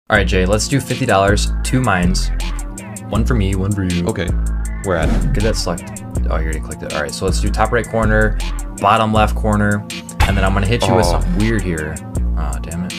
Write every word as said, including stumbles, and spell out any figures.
All right, Jay, let's do fifty dollars, two mines. One for me, one for you. Okay, where at? Get that selected. Oh, you already clicked it. All right, so let's do top right corner, bottom left corner, and then I'm gonna hit you with Oh. something weird here. Oh, damn it.